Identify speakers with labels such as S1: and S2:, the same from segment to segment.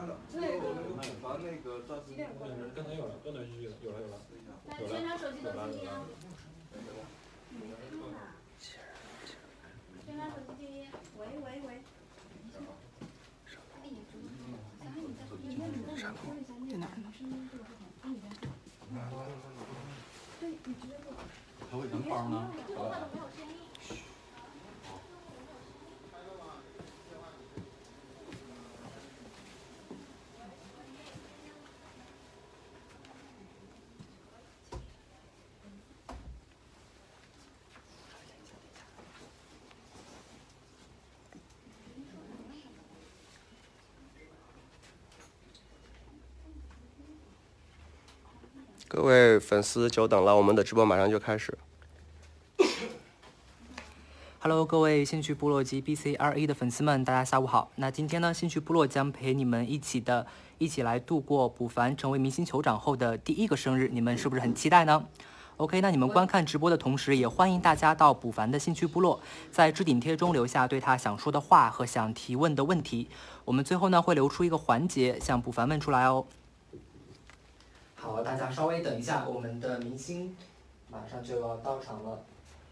S1: 刚才有了，断断续续的，有了。
S2: 全场手机都静音啊！全场手机静音。喂。
S3: 在哪儿呢？
S2: 对，你直接录。
S1: 还会能帮呢？
S2: 说话都没有声音。
S4: 各位粉丝久等了，我们的直播马上就开始。
S5: Hello， 各位兴趣部落及 BCRE 的粉丝们，大家下午好。那今天呢，兴趣部落将陪你们一起来度过卜凡成为明星酋长后的第一个生日，你们是不是很期待呢？OK， 那你们观看直播的同时，也欢迎大家到卜凡的兴趣部落，在置顶贴中留下对他想说的话和想提问的问题。我们最后呢会留出一个环节，向卜凡问出来哦。好，大家稍微等一下，我们的明星马上就要到场了。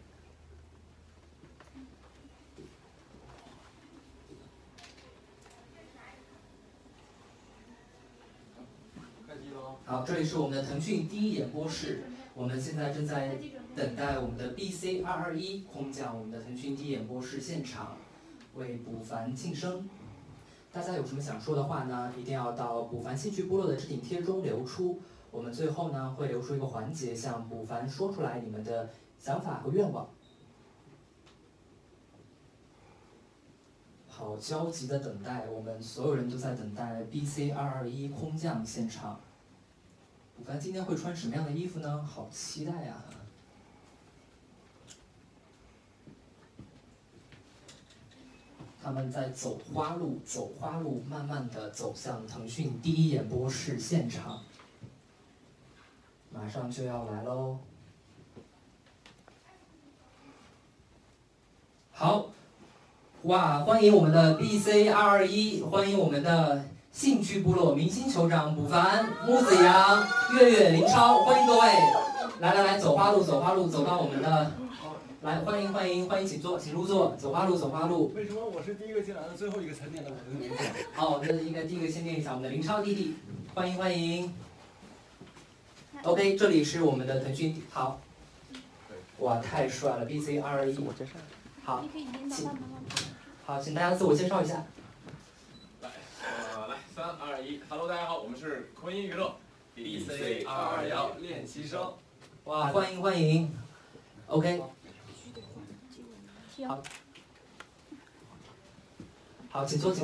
S5: 好，这里是我们的腾讯第一演播室，我们现在正在等待我们的 BC221空降我们的腾讯第一演播室现场，为卜凡庆生。大家有什么想说的话呢？一定要到卜凡兴趣部落的置顶贴中留出。我们最后呢会留出一个环节，向卜凡说出来你们的想法和愿望。好，焦急的等待，我们所有人都在等待 BC221空降现场。卜凡今天会穿什么样的衣服呢？好期待呀！他们在走花路，慢慢的走向腾讯第一演播室现场。马上就要来喽！好，哇，欢迎我们的 BC221，欢迎我们的兴趣部落明星酋长卜凡、木子阳、月、林超，欢迎各位！来，走花路，走到我们的，来，欢迎，请坐，请入座，走花路。
S6: 为什么我是第一个进来的，最后一个才念的我的名字？
S5: 好，那应该第一个先念一下我们的林超弟弟，欢迎。OK， 这里是我们的腾讯，好，哇，太帅了 ！BC221，好，请大家自我介绍一下。
S7: 来，3、2、1 ，Hello， 大家好，我们是坤音娱乐 BC221练习生。
S5: 哇，欢迎 ，OK， 好，请坐。
S7: 别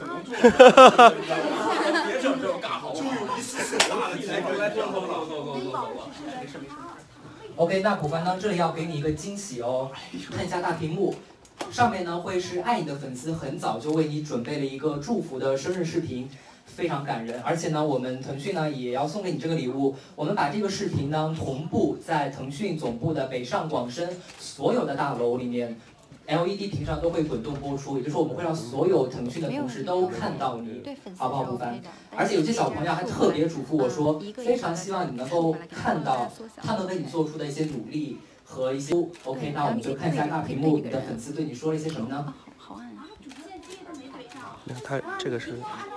S7: 整这种尬好不好？就有一丝尬的，来，坐。
S5: 没事。OK， 那卜凡呢，这里要给你一个惊喜哦，看一下大屏幕，上面呢会是爱你的粉丝很早就为你准备了一个祝福的生日视频，非常感人。而且呢，我们腾讯呢也要送给你这个礼物，我们把这个视频呢同步在腾讯总部的北上广深所有的大楼里面。LED 屏上都会滚动播出，也就是说我们会让所有腾讯的同事都看到你，好不好，卜凡？而且有些小朋友还特别嘱咐我说，非常希望你能够看到他们为你做出的一些努力和一些。OK， 那我们就看一下大屏幕，你的粉丝对你说了一些什么呢？
S2: 好暗啊！主线机都没怼上。
S4: 他这个是。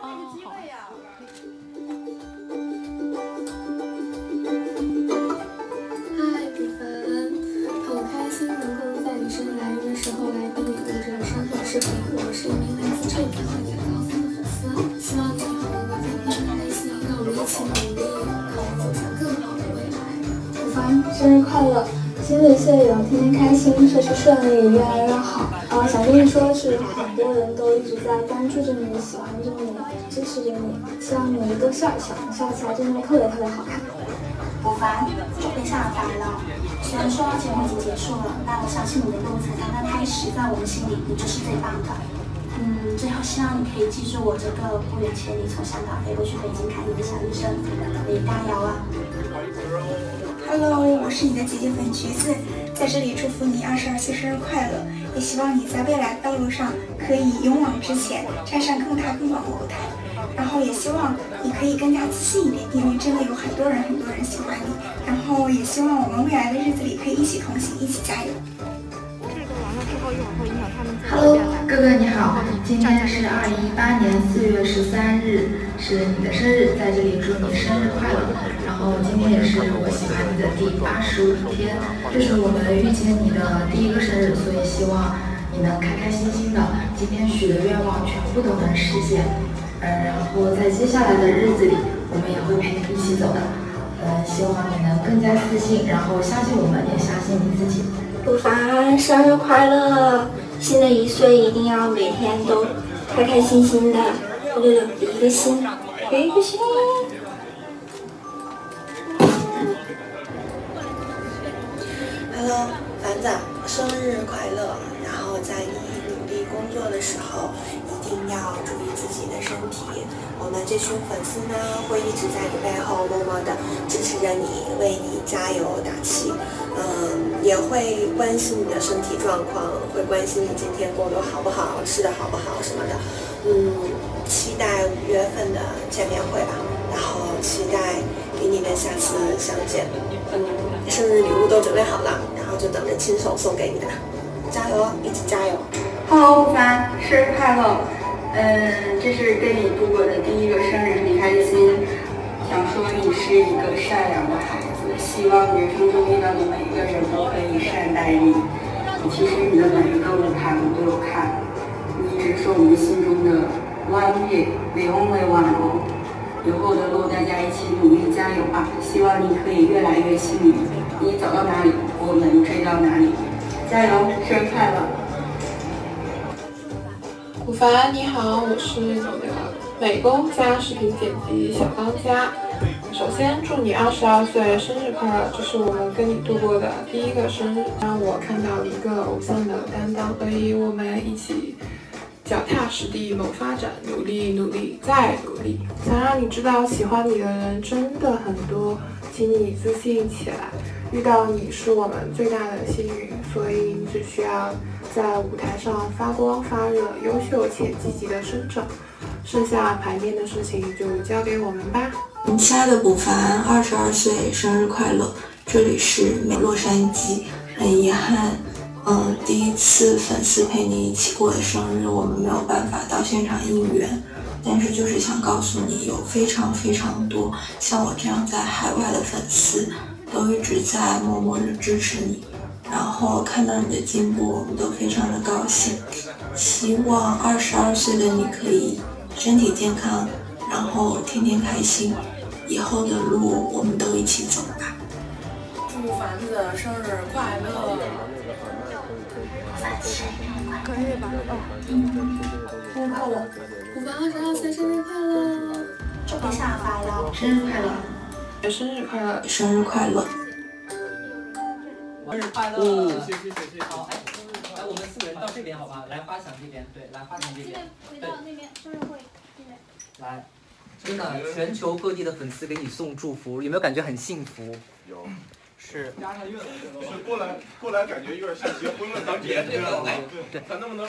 S8: 生日来临的时候来帮你录这个生日视频，我是一名来自这里和一个高三的粉丝，希望你以后能够天天开心，让我们一起努力，让我们走向更好的未来。卜凡，生日快乐！新的岁月天天开心，事事顺利，越来越好。想跟你说的是，很多人都一直在关注着你，喜欢着你，支持着你，希望你多笑一笑，你笑起来真的特别好看。
S9: 卜凡，我被下了凡了。虽然说节目已经结束了，但我相信你的路才刚刚开始，在我们心里你就是最棒的。最后希望你可以记住我这个不远千里从香港飞过去北京看你的小女生，你加油啊
S10: ！Hello， 我是你的姐姐粉橘子，在这里祝福你22岁生日快乐，
S3: 也希望你在未来的道路上可以勇往直前，站上更大更广的舞台。然后也希望你可以更加自信一点，因为真的有很多人喜欢你。然后也希望我们未来的日子里可以一起同行，一起加油。
S8: Hello， 哥哥你好，今天是2018年4月13日，是你的生日，在这里祝你生日快乐。然后今天也是我喜欢你的第85天，这是我们遇见你的第一个生日，所以希望你能开开心心的，今天许的愿望全部都能实现。然后在接下来的日子里，我们也会陪你一起走的。希望你能更加自信，然后相信我们，也相信你自己。
S9: 陆凡，生日快乐！新的1岁一定要每天都开开心心的，666比一个心，比一个心。
S10: Hello， 凡子，生日快乐！然后在你努力工作的时候，一定要注意自己的身体。我们这群粉丝呢，会一直在你背后默默的支持着你，为你加油打气。也会关心你的身体状况，会关心你今天过得好不好，吃的好不好什么的。期待5月份的见面会吧，然后期待与你们下次相见。生日礼物都准备好了，然后就等着亲手送给你的。加油，一起加油
S11: ！Hello， 陆凡，生日快乐！这是跟你度过的第一个生日，很开心。想说你是一个善良的孩子，希望人生中遇到的每一个人都可以善待你。其实你的每一个舞台我都有看，你一直是我们心中的 one pick，the only one。以后的路大家一起努力加油吧！希望你可以越来越幸运，你走到哪里，我们追到哪里。加油，生日快乐！
S12: 古凡你好，我是你的美工加视频剪辑小当家。首先祝你22岁生日快乐，这是我们跟你度过的第一个生日，让我看到一个偶像的担当，所以我们一起脚踏实地谋发展，努力努力再努力。想让你知道，喜欢你的人真的很多，请你自信起来。遇到你是我们最大的幸运，所以你只需要在舞台上发光发热，优秀且积极的生长，剩下排练的事情就交给我们吧。
S10: 亲爱的古凡，22岁生日快乐！这里是洛杉矶，很遗憾，第一次粉丝陪你一起过的生日，我们没有办法到现场应援，但是就是想告诉你，有非常非常多像我这样在海外的粉丝，都一直在默默的支持你，然后看到你的进步，我们都非常的高兴。希望22岁的你可以身体健康，然后天天开心，以后的路我们都一起走吧。
S13: 祝凡子生日快乐！
S8: 可以吧？
S9: 生日快乐！
S13: 古凡22岁生日快乐！
S9: 祝你下发了！
S8: 生日快乐！
S12: 生日快乐！
S10: 生日快乐！
S5: 生日快乐！
S6: 谢谢。
S5: 好，来，我们4个人到这边好吧？来，花墙这边，对，来花墙这边。
S2: 回到那边生日会，这边。
S5: 来，真的，全球各地的粉丝给你送祝福，有没有感觉很幸福？
S14: 有。
S5: 是。
S6: 压上月了，
S14: 是过来，感觉有点像结婚了，咱别这个，
S5: 对，
S14: 咱能不能？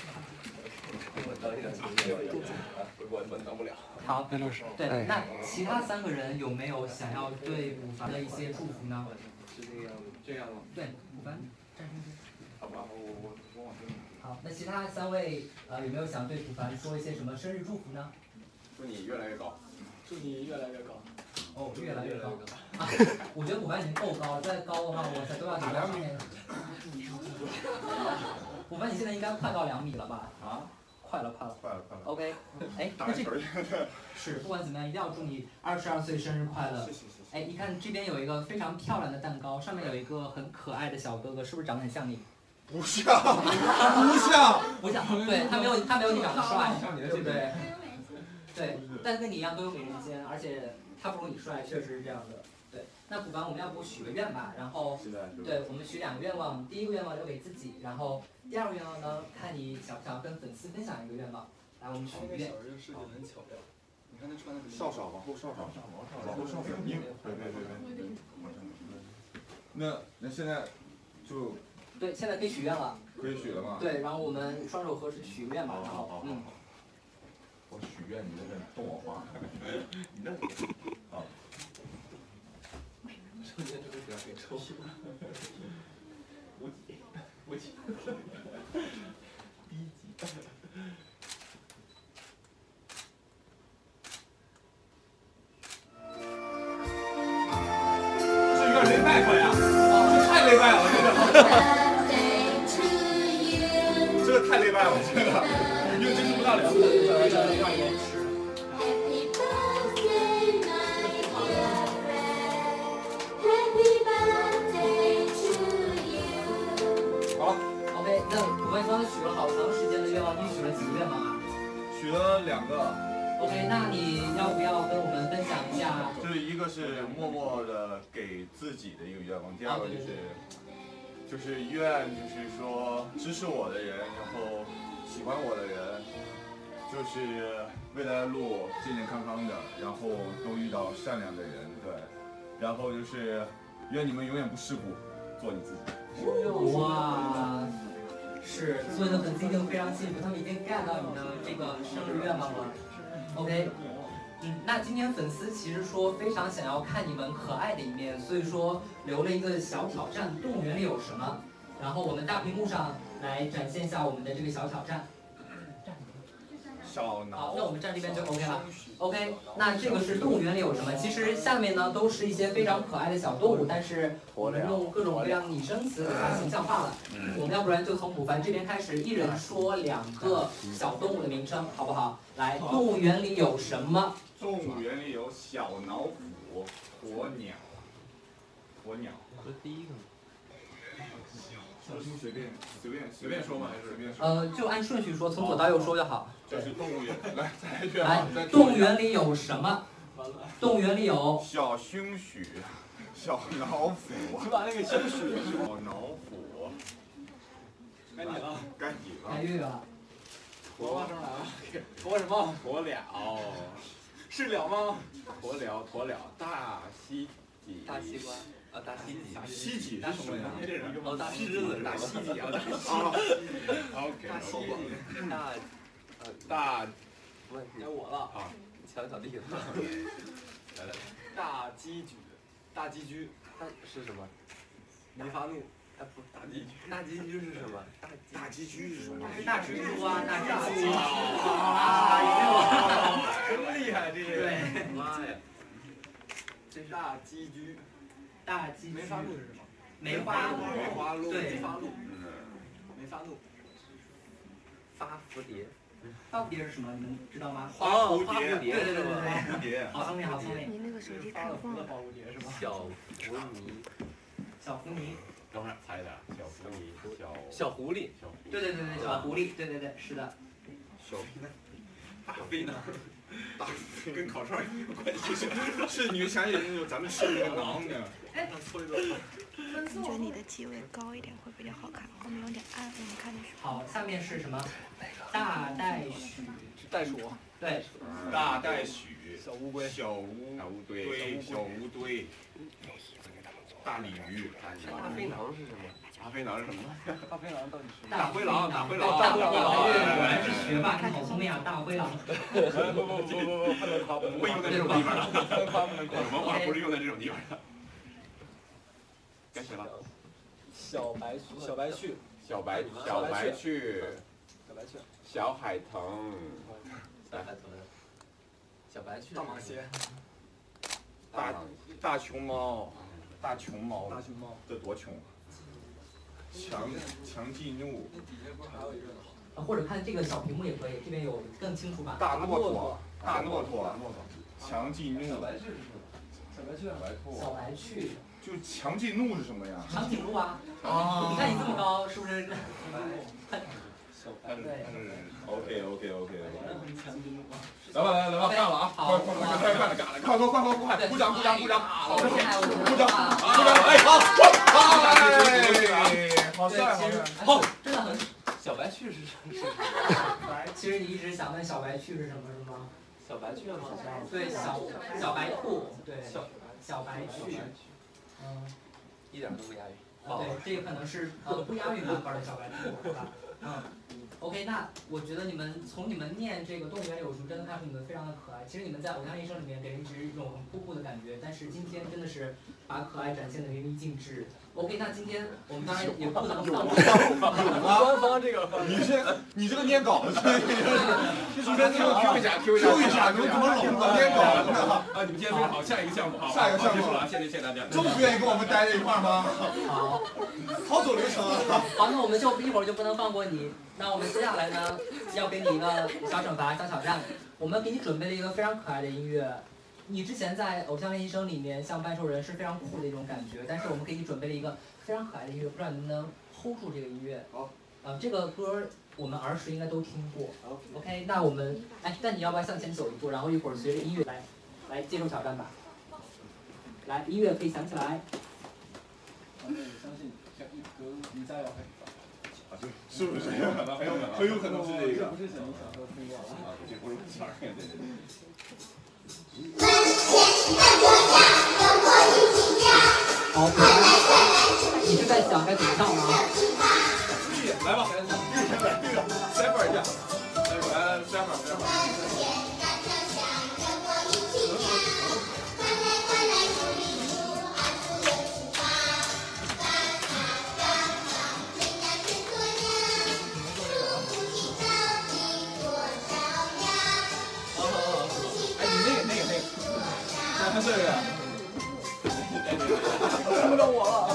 S14: 我等不了。
S5: 好，对，那其他3个人有没有想要对古凡的一些祝福呢？
S6: 是这样吗？
S5: 对，古凡站上去。
S14: 好吧，我往这里。
S5: 好，那其他3位有没有想对古凡说一些什么生日祝福呢？
S14: 祝你越来越高。
S6: 祝你越来越高。
S5: 哦，越来越高。啊，我觉得古凡已经够高了，再高的话，我才都要顶到上面。古凡，你现在应该快到2米了吧？
S14: 啊？
S5: 快了。OK， 哎，那这是不管怎么样，一定要祝你22岁生日快乐。
S14: 谢谢。
S5: 哎，你看这边有一个非常漂亮的蛋糕，上面有一个很可爱的小哥哥，是不是长得很像你？
S14: 不像。
S5: 对，他没有你长得帅，对不对？对，但跟你一样都有美人尖，而且他不如你帅，确实是这样的。对，那古凡，我们要不许个愿吧？然后，对，我们许2个愿望，第一个愿望留给自己，然后第2个愿望呢，看你想不想跟粉丝分享一个愿望。来，我们许个愿。
S6: 很巧妙。你看他穿的
S14: 稍稍往后稍稍，对。那现在就
S5: 对，现在可以许愿了。
S14: 可以许了吗？
S5: 对，然后我们双手合十许愿嘛，然后
S14: 我许愿，你在这动我话，你那好。
S6: 瞬间就会给他给抽。无极。低级。
S14: 是有点雷拜可呀，这太雷拜了，这个太雷拜了，这个又真是不大了。好
S5: ，OK， 那我们刚刚许了好长时间的愿望，你许了几个愿望啊？
S14: 许了2个。
S5: OK， 那你要不要跟我们分享一下？
S14: 就是一个是默默的给自己的一个愿望，第二个就是愿，就是说支持我的人，然后喜欢我的人，就是未来的路健健康康的，然后都遇到善良的人，对，然后就是愿你们永远不世故，做你自己。
S5: 哇，是所有的粉丝一定非常幸福，他们已经 get 到你的这个生日愿望了。OK， 那今天粉丝其实说非常想要看你们可爱的一面，所以说留了一个小挑战，动物园里有什么？然后我们大屏幕上来展现一下我们的这个小挑战。
S14: 小脑。
S5: 好，那我们站这边就 OK 了。OK， 那这个是动物园里有什么？其实下面呢都是一些非常可爱的小动物，但是我们用各种各样拟声词给它形象化了。我们要不然就从卜凡这边开始，一人说2个小动物的名称，好不好？来，动物园里有什么？
S14: 动物园里有小老虎、鸵鸟。鸵鸟。
S6: 这是第一个。
S14: 随便说嘛，还是随便说？
S5: 就按顺序说，从左到右说就好。
S14: 就是动物园，来再来一遍。
S5: 来，动物园里有什么？动物园里有
S14: 小猩猩、小老虎。
S6: 你把那个猩猩。
S14: 小老虎。
S6: 该你了。
S14: 该你了。
S5: 该月月了。
S6: 鸵花生来了。鸵什么？鸵鸟。是鸟吗？鸵鸟，大西几。
S4: 大西瓜。啊，大西几？
S14: 西几是什么呀？
S4: 哦，大狮子，
S14: 大西几啊，大西。OK。
S6: 大西几。
S4: 大，
S6: 该我了
S4: 啊！抢小弟了。来来。
S6: 大鸡居，大鸡居。
S4: 那是什么？
S6: 没发怒。
S4: 不，大鸡居。大鸡居是什么？
S14: 大鸡居是什么？
S5: 是大蜘蛛啊，大鸡居。
S6: 真厉害，这是。
S5: 对。
S4: 妈呀！
S6: 这是大鸡居。
S5: 大鸡居。
S6: 梅花鹿是什么？
S5: 梅花鹿。
S6: 对。
S5: 梅
S6: 花鹿。没发怒。
S4: 发蝴蝶。
S5: 发蝴蝶是什么？你们知道吗？
S14: 花蝴蝶。
S5: 对。
S14: 蝴蝶。
S5: 好聪明，好聪明。
S8: 你那个手机开放了。
S6: 花蝴蝶是吗？
S4: 小福泥。
S5: 小福泥。
S7: 等会儿猜的，小福泥，
S4: 小狐狸。
S5: 对，小狐狸，对，是的。
S14: 小大飞呢？大跟烤串有关系是你们想起那种咱们吃的那个馕呢？
S5: 哎，
S6: 搓一搓。
S8: 我觉得你的机位高一点会比较好看，后面有点暗，我们看的时候。
S5: 好，下面是什么？大袋鼠。
S6: 袋鼠。
S5: 对。
S14: 大袋鼠。
S6: 小乌龟。
S14: 小乌堆。大鲤鱼。
S4: 大飞狼是什么？
S14: 大飞狼是什么？
S6: 大飞狼到底是？
S14: 大灰狼。
S5: 果然是学霸，你好聪明啊，大灰狼。
S14: 不能夸，不会用在这种地方的。不能夸。文化不是用在这种地方的。该谁了？
S6: 小白趣。
S7: 小白趣。小海豚。
S4: 小白趣。
S6: 大马蟹。
S14: 大熊猫。大熊猫。这多穷啊！强记怒。
S6: 那底下不是还有一个呢？
S5: 或者看这个小屏幕也可以，这边有更清楚版。
S14: 大骆驼。强记怒。
S6: 小白趣是什么？
S5: 小白趣。
S14: 就强记怒是什么呀？
S5: 长颈鹿啊！你看你这么高，是不是？
S14: 对。OK。来吧，干了啊！快，干了！快！鼓掌！好，哎，好帅！
S5: 好，真的很。
S4: 小白趣是什么？
S5: 其实你一直想问小白趣是什么，是吗？
S4: 小白趣好像。
S5: 对，小白兔，对，小白趣。
S4: 一点都不押韵。
S5: 对，这个可能是不押韵版本的小白兔，是吧？OK， 那我觉得从你们念这个动物园里有书，真的看出你们非常的可爱。其实你们在《偶像练习生》里面给人一直一种很酷酷的感觉，但是今天真的是把可爱展现的淋漓尽致。OK， 那今天我们当然也不能放过
S6: 官方这个，你这个念稿子，主持人这个 Q 一下，怎么老念稿子呢？
S7: 啊，你们今天非常好，下一个项目，
S6: 下一个项目
S7: 结束了，谢谢大家。
S6: 这么不愿意跟我们待在一块儿吗？
S5: 好，
S6: 好走流程啊！
S5: 好，那我们就一会儿就不能放过你。那我们接下来呢，要给你一个小惩罚、小挑战。我们给你准备了一个非常可爱的音乐。你之前在《偶像练习生》里面像半兽人是非常酷的一种感觉，但是我们给你准备了一个非常可爱的音乐，不知道你能不能 hold 住这个音乐？
S6: 好。
S5: 这个歌我们儿时应该都听过。OK， 那我们那你要不要向前走一步，然后一会儿随着音乐来接受挑战吧？来，音乐可以响起来。
S6: 我相信你加油！是不是？很有可能是这个。不是小时候听过啊？这不是小时候，对。
S5: 好，你是在想该怎么唱吗？
S7: 来吧，Cypher 一下，来 Cypher。
S6: 这个，听不到我了。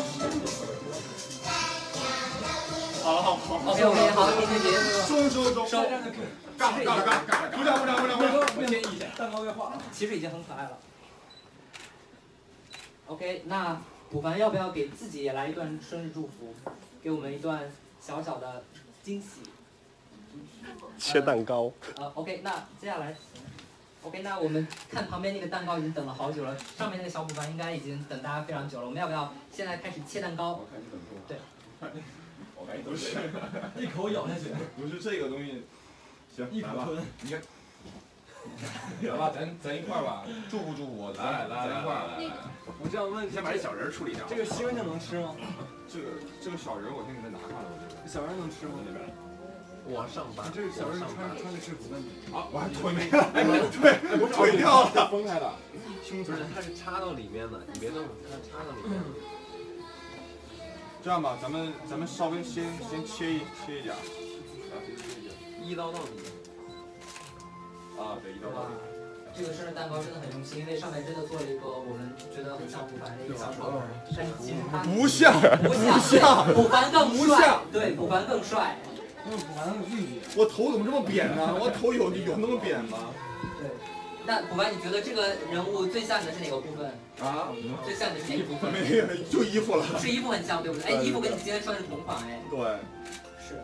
S6: 好。
S5: OK， 好，停。
S6: 收。干！鼓掌！
S7: 我建议一下，
S6: 蛋糕该化了。
S5: 其实已经很可爱了。OK， 那古凡要不要给自己也来一段生日祝福，给我们一段小小的惊喜？
S4: 切蛋糕。
S5: OK， 那接下来。OK， 那我们看旁边那个蛋糕已经等了好久了，上面那个小古凡应该已经等大家非常久了。我们要不要现在开始切蛋糕？
S6: 我看你怎么做。
S5: 对。
S6: 我看你不是
S7: 一口咬下去。
S6: 不是这个东西。行，
S7: 一口吞。
S6: 你看。来吧，咱一块儿吧，祝福我。来一块儿。
S7: 我这样问，
S6: 先把这小人处理掉。
S7: 这个星星能吃吗？
S6: 这个小人我先给他拿开了，我觉得。
S7: 小人能吃吗？那边。
S1: 我上班。
S7: 这个小人穿着制服的你。
S6: 啊，我还腿没了，腿掉了，
S7: 分开了。
S1: 不是，它是插到里面的，你别动，它插到里面。
S6: 这样吧，咱们稍微先切一点，
S1: 一刀到底。
S6: 啊，对，一刀到底。
S5: 这个生日蛋糕真的很用心，因为上面真的做了一个我们觉得很像古凡的一个小手人，但是其实他
S6: 不像，
S5: 古凡更帅，对，古凡更帅。
S6: 我头怎么这么扁呢？我头有那么扁吗？
S5: 对。那古凡，你觉得这个人物最像的是哪个部分？
S6: 啊？
S5: 最像的是哪个部分？
S6: 没有，就衣服了。
S5: 是衣服很像，对不对？哎，衣服跟你今天穿的是同款哎。
S6: 对。
S5: 是。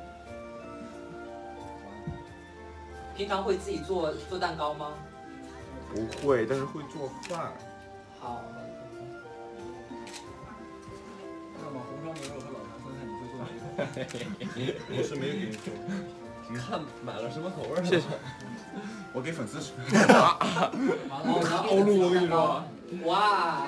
S5: 平常会自己做蛋糕吗？
S6: 不会，但是会做饭。
S5: 好。
S7: 那么红烧牛肉和老坛酸菜你会做哪个？
S6: 我是没有给你说。
S1: 看买了什么口味？
S6: 谢谢。我给粉丝吃。
S5: 套
S6: 路，我跟你说。
S5: 哇。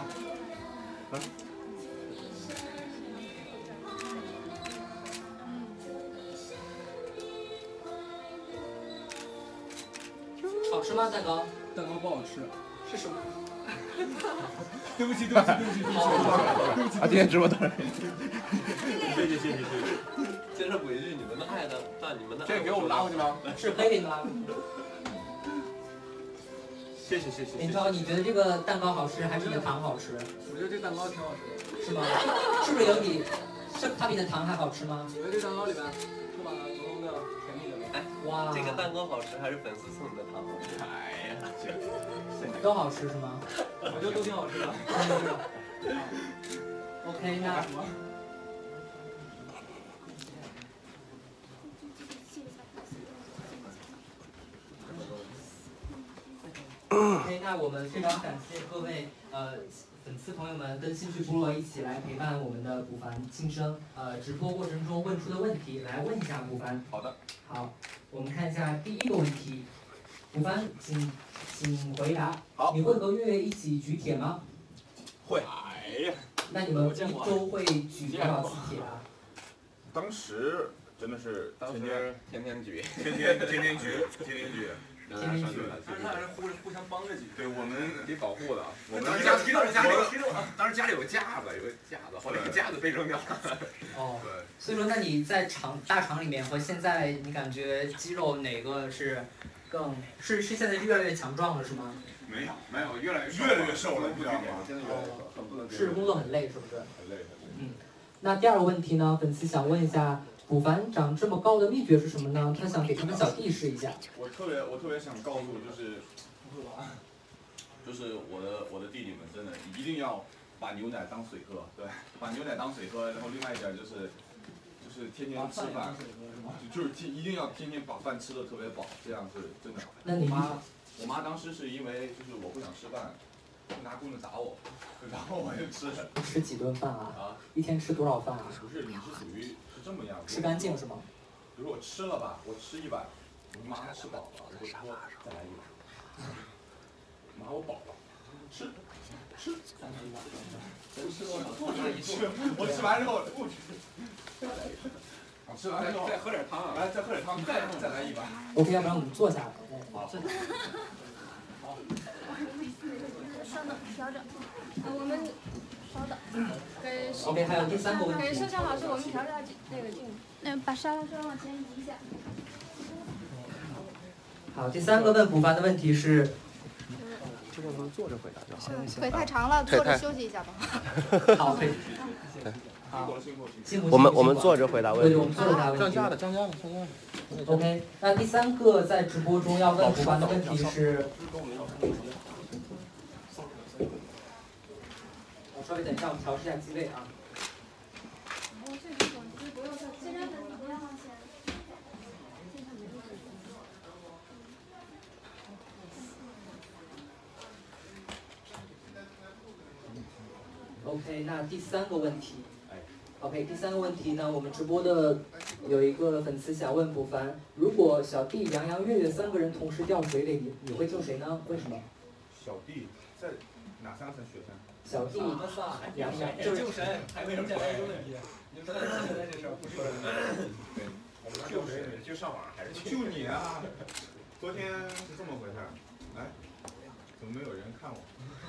S5: 好吃吗？蛋糕？
S7: 蛋糕不好吃。
S5: 是什么？
S7: 对不起。
S6: 今天直播到这。谢谢。
S1: 接着回去你们的爱的，但你们的
S6: 这个给我们拉回去吗？
S5: 是可以给你们拉。
S6: 谢谢。
S5: 林超，你觉得这个蛋糕好吃还是你的糖好吃？
S7: 我觉得这蛋糕挺好吃的。
S5: 是吗？是不是有比它比你的糖还好吃吗？
S7: 我觉得这蛋糕里面充满了浓浓的甜蜜的味道。
S1: 哎，哇！这个蛋糕好吃还是粉丝送你的糖好吃？哎呀，
S5: 都好吃是吗？
S7: 我觉得都挺好吃的。
S5: OK， 那。OK， 那我们非常感谢各位粉丝朋友们跟兴趣部落一起来陪伴我们的古凡庆生直播过程中问出的问题，来问一下古凡。
S6: 好的。
S5: 好，我们看一下第一个问题，古凡，请回答。
S6: 好。
S5: 你会和月月一起举铁吗？
S6: 会。哎呀，
S5: 那你们一周会举多少次铁啊？
S14: 当时真的是
S7: 天天举，
S14: 天天举。
S7: 但是那是互相帮着举，
S14: 对我们得保护的。我们
S7: 当时家里有个架子，后来架子被扔掉了。
S5: 哦，所以说，那你在大厂里面和现在，你感觉肌肉哪个是是现在越来越强壮了是吗？
S14: 没有，越来越瘦了，你知道吗？现在越来越瘦，很不能。
S5: 是工作很累，是不是？
S14: 很累。
S5: 那第二个问题呢？粉丝想问一下。卜凡长这么高的秘诀是什么呢？他想给他们小弟试一下。
S14: 我特别想告诉就是我的弟弟们真的一定要把牛奶当水喝，对，把牛奶当水喝，然后另外一点就是天天吃饭，就是一定要天天把饭吃的特别饱，这样是真的。
S5: 那你
S14: 我妈当时是因为就是我不想吃饭，拿棍子打我，然后我就吃。
S5: 吃几顿饭啊？一天吃多少饭啊？
S14: 不是，你是属于。这么样
S5: 吃干净是吗？
S14: 比如我吃了吧，我吃1碗，我妈吃饱了，我说再来1碗。妈，我饱了，吃，再来1碗。我吃完之后不吃，再来1碗。吃完之后再喝点汤，来再喝点汤，再来1碗。
S5: OK， 要不然我们坐下来。
S14: 好。
S2: 稍等，调整。我们。稍等，给
S5: OK， 还有第3个问题。
S2: 给摄像老师，我们调一下那个镜头。把沙拉稍往前移一下。
S5: 好，第3个问卜凡的问题是。
S4: 这个能坐着回答就好。
S2: 腿太长了，坐着休息一下吧。
S5: 好，可以。好，
S4: 我们坐着回答问题。
S5: 对，我们坐着回答问题。
S4: 降价了。
S5: OK， 那第3个在直播中要问卜凡的问题是。稍微等一下，我们调试一下机位啊。OK， 那第3个问题。OK， 第3个问题呢，我们直播的有一个粉丝想问卜凡，如果小弟、杨洋、月月3个人同时掉水里，你会救谁呢？为什么？
S14: 小弟在哪3个雪山？
S5: 小弟、杨洋，
S7: 救神，还没人解决一个问题，你说现在这事儿不是对，我们救谁？就上网还是
S14: 救你啊！昨天是这么回事儿，哎，怎么没有人看我？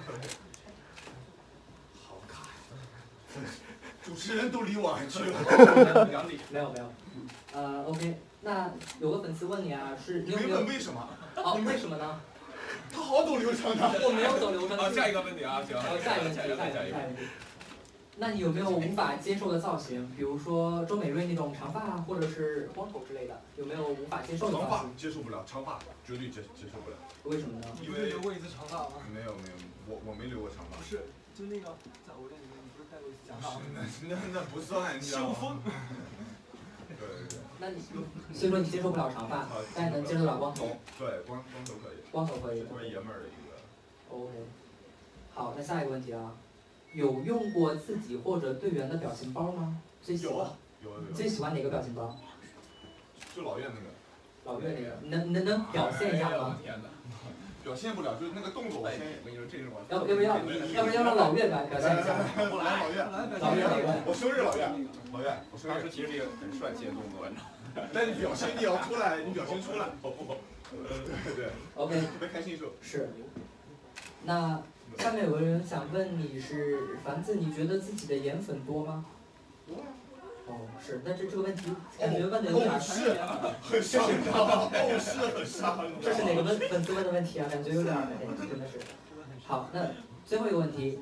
S14: 好卡呀！主持人都离我而去了。
S5: 没有。OK， 那有个粉丝问你啊，是你有没有？
S14: 为什么？
S5: 哦，为什么呢？
S14: 他好走流程的。
S5: 我没有走流程。
S7: 好，下一个问题啊，行。
S5: 下一个问题。那你有没有无法接受的造型？比如说周美瑞那种长发，或者是光头之类的，有没有无法接受的造型？
S14: 长发接受不了，长发绝对接受不了。
S5: 为什么呢？
S6: 你不是留过一次长发吗？
S14: 没有，我没留过长发。
S6: 不是，就那个在偶像里面，你不是戴过一次假发吗？
S14: 那不算，你知道吗？
S6: 修风。
S14: 对。
S5: 那你所以说你接受不了长发，但能接受了光头。
S14: 对，光头可以。
S5: 光头可以。
S14: 特别爷们儿的一个。
S5: OK。好，那下一个问题啊。有用过自己或者队员的表情包吗？最喜欢？
S14: 有。
S5: 最喜欢哪个表情包？
S14: 就老岳那个。
S5: 老岳那个，能表现一下吗？
S14: 表现不了，就是那个动作。我跟你说，这是我。
S5: 要不要让老岳表现一下？
S14: 我来，老岳，我生日老岳，我生日。
S7: 当时其实是一个很帅气的动作，你知道吗？
S14: 但你表现你要出来，你表现出来。对。
S5: OK。
S14: 特别开心说。
S5: 是。那。下面有个人想问你是凡子，你觉得自己的颜粉多吗？
S14: 多。
S5: 哦，是，但是这个问题感觉问的有点
S14: 是很伤，是很伤。
S5: 这是哪个粉丝问的问题啊？感觉有点真的是。好，那最后一个问题，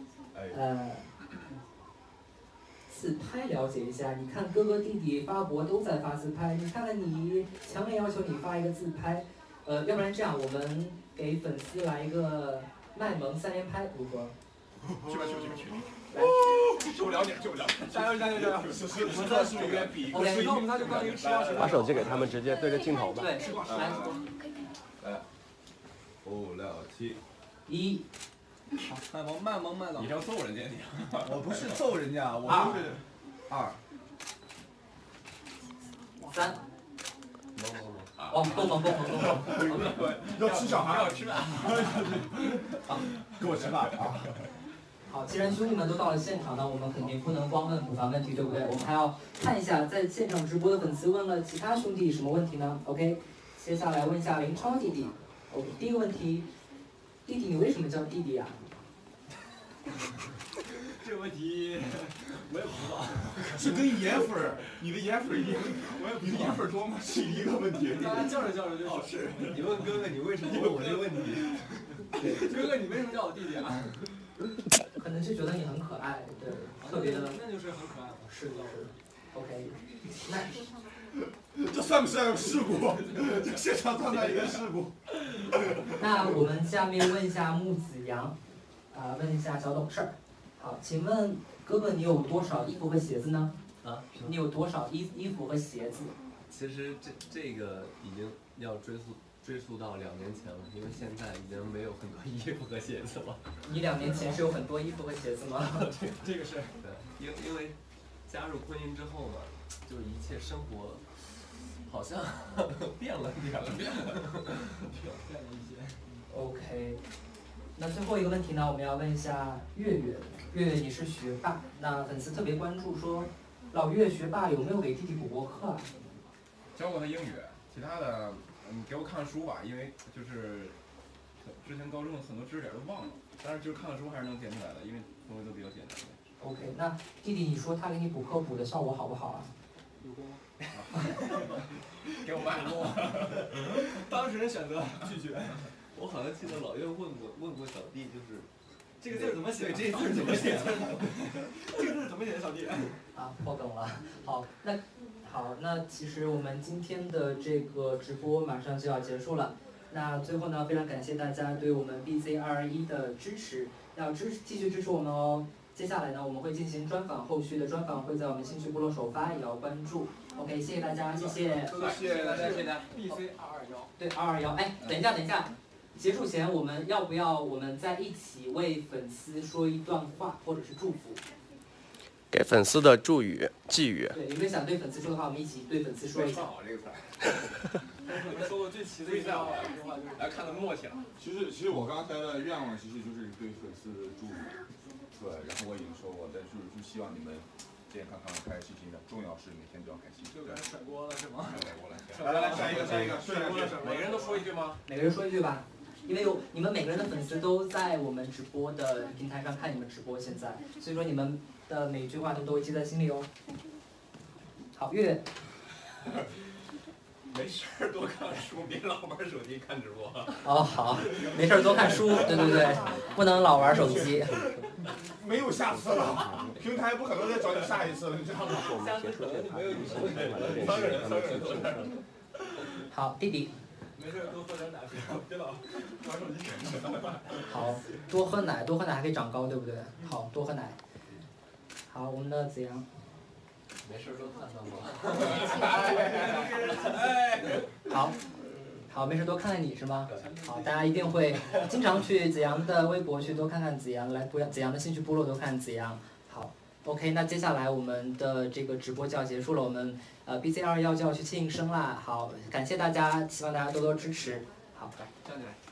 S5: 自拍了解一下。你看哥哥弟弟发博都在发自拍，你看看你强烈要求你发一个自拍，要不然这样我们给粉丝来一个。卖萌3连拍如何？
S14: 去吧！
S5: 来，
S7: 受不了！加油！
S14: 我这是有点比。
S5: OK，
S6: 那我们他就刚一个吃瓜群。
S4: 把手机给他们，直接对着镜头吧。
S5: 对，
S14: 来，5、6、7。
S5: 1。
S6: 好，卖萌卖到。
S7: 你要揍人家你？
S14: 我不是揍人家，我是2。
S5: 3。哦，够萌！
S14: 要吃小孩，
S7: 要吃饭。
S14: 给我吃饭啊！
S5: 好，既然兄弟们都到了现场呢，我们肯定不能光问补凡问题，对不对？我们还要看一下在现场直播的粉丝问了其他兄弟什么问题呢 ？OK， 接下来问一下林超弟弟。OK， 第一个问题，弟弟你为什么叫弟弟呀？
S6: 这个问题我也不知道，是跟盐粉儿，你的盐粉儿一样，你的盐粉儿多吗？是一个问题。大家叫着叫着就好是。你问哥哥，你为什么问我这个问题？哥哥，你为什么叫我弟弟啊？
S5: 可能是觉得你很可爱，对，特别的。
S6: 那就是很可爱了。
S5: 是的，是的。OK，
S6: 这算不算事故？这现场存在一个事故。
S5: 那我们下面问一下木子阳，问一下小懂事儿。好，请问哥哥你有多少衣服和鞋子呢？
S15: 啊？
S5: 你有多少衣服和鞋子？
S15: 其实这个已经要追溯到2年前了，因为现在已经没有很多衣服和鞋子了。
S5: 你2年前是有很多衣服和鞋子吗？
S15: 这个是对，因为加入婚姻之后呢，就是一切生活好像变了一些。
S5: OK， 那最后一个问题呢，我们要问一下月月。月月你是学霸，那粉丝特别关注说，老岳学霸有没有给弟弟补过课啊？
S7: 教过他英语，其他的给我看书吧，因为就是之前高中的很多知识点都忘了，但是就是看了书还是能捡起来的，因为东西都比较简单。
S5: OK， 那弟弟你说他给你补课补的效果好不好啊？
S6: 有功。
S7: 给我卖了。
S6: 当事人选择拒绝。
S15: 我好像记得老岳问过小弟，就是
S6: 这个字怎么写？
S15: 对，这个字怎么写？
S6: 这个字怎么写的，小弟？
S5: 啊，破梗了。好，那其实我们今天的这个直播马上就要结束了。那最后呢，非常感谢大家对我们 BZ221的支持，要继续支持我们哦。接下来呢，我们会进行专访，后续的专访会在我们兴趣部落首发，也要关注。OK， 谢谢大家，谢谢。
S6: 谢谢大家，谢谢大家。BZ221。
S5: 对，221。哎，等一下。结束前，我们要不要我们再一起为粉丝说一段话，或者是祝福？
S4: 给粉丝的祝语、寄语。
S5: 对，有没有想对粉丝说的话？我们一起对粉丝说一下。
S7: 好这个词儿。
S6: 你们说过最奇的一句话就是，
S7: 来看他默契了。
S14: 其实我刚才的愿望其实就是对粉丝的祝语，对，然后我已经说过，但是就希望你们健健康康、开开心心的，重要是每天都要开心。
S6: 就该甩锅了是吗？
S14: 甩锅了。来，下一个，
S7: 甩锅了。每个人都说一句吗？
S5: 每个人说一句吧。因为你们每个人的粉丝都在我们直播的平台上看你们直播，现在，所以说你们的每一句话都会记在心里哦。好，月。
S7: 没事儿多看书，别老玩手机看直播。
S5: 哦，好，没事儿多看书，对，不能老玩手机。
S14: 没有下次了，平台不可能再找你下一次了，你知道吗？
S7: 下次可能就没有你3个人。
S5: 好，弟弟。
S6: 没事，多喝点奶，别老玩手机看直播。
S5: 好，多喝奶还可以长高，对不对？好，多喝奶。好，我们的子阳。
S15: 没事多看看
S5: 我。好，没事多看看你是吗？好，大家一定会经常去子阳的微博去多看看子阳，来子阳的兴趣部落多看子阳。好 ，OK， 那接下来我们的这个直播就要结束了，我们BZ221就要去庆生啦。好，感谢大家，希望大家多多支持。好，
S7: 站起来。